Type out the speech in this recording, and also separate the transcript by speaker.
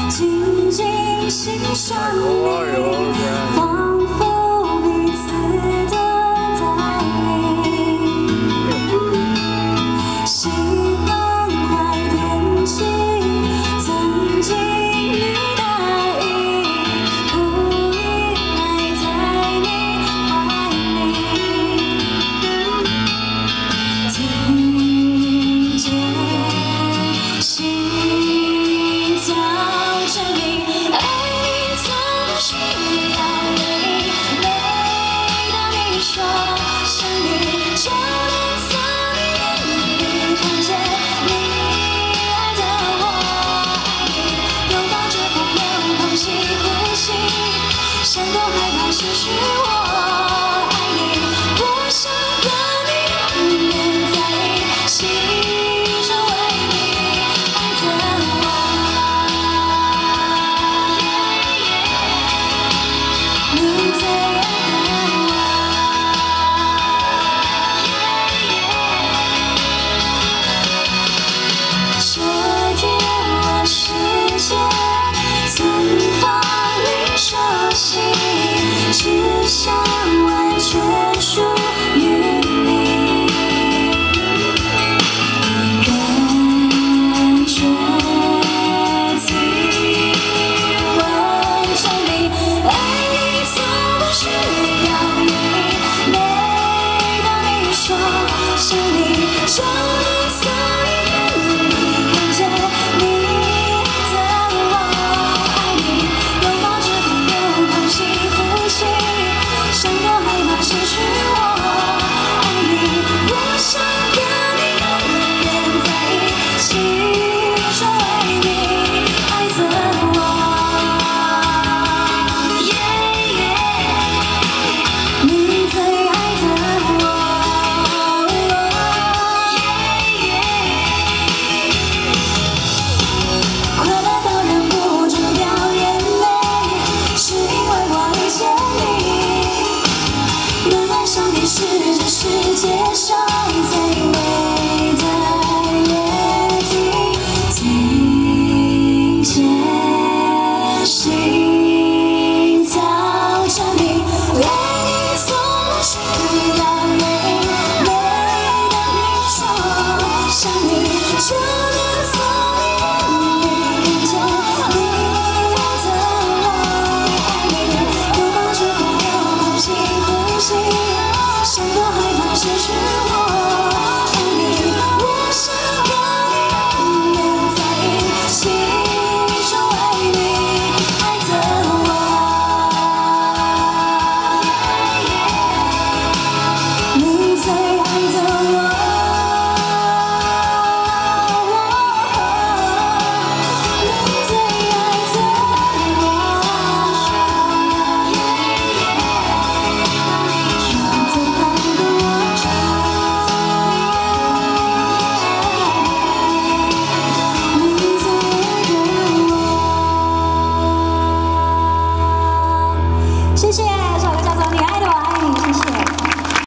Speaker 1: 紧紧欣赏你，仿佛彼此的带领。喜欢坏天气，曾经你答应，不依赖在你怀里。听见心跳证明，爱你总需要原因。每当你说想你，就能从你眼里看见你爱的我爱你，拥抱着朋友，空气呼吸，谁都害怕失去。